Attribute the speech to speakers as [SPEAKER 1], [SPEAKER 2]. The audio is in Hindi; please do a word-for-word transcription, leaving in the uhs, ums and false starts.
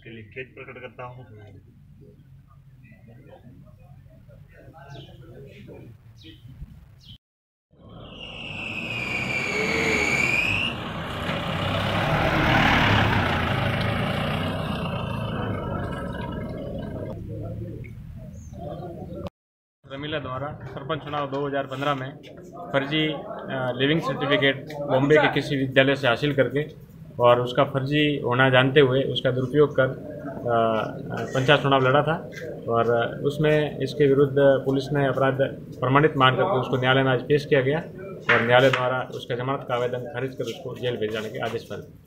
[SPEAKER 1] इसके लिए खेद प्रकट करता हूँ।
[SPEAKER 2] रमीला द्वारा सरपंच चुनाव दो हज़ार पंद्रह में फर्जी लिविंग सर्टिफिकेट बॉम्बे के किसी विद्यालय से हासिल करके और उसका फर्जी होना जानते हुए उसका दुरुपयोग कर पंचायत चुनाव लड़ा था और उसमें इसके विरुद्ध पुलिस ने अपराध प्रमाणित मान करके उसको न्यायालय में आज पेश किया गया और न्यायालय द्वारा उसका जमानत का आवेदन खारिज कर उसको जेल भेज जाने के आदेश पारित।